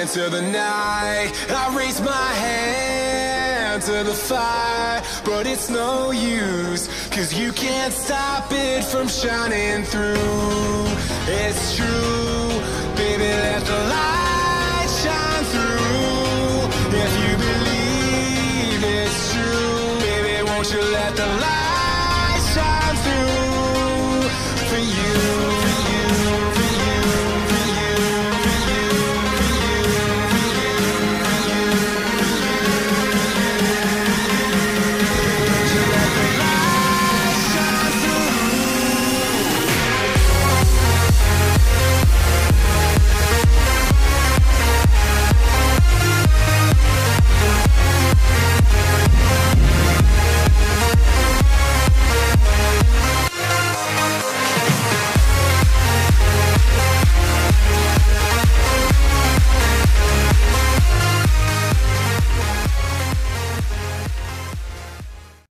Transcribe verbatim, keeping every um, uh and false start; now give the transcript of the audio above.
into the night. I raise my hand to the fire, but it's no use, 'cause you can't stop it from shining through. It's true, baby, let the light shine through. If you believe it's true, baby, won't you let the light shine through for you?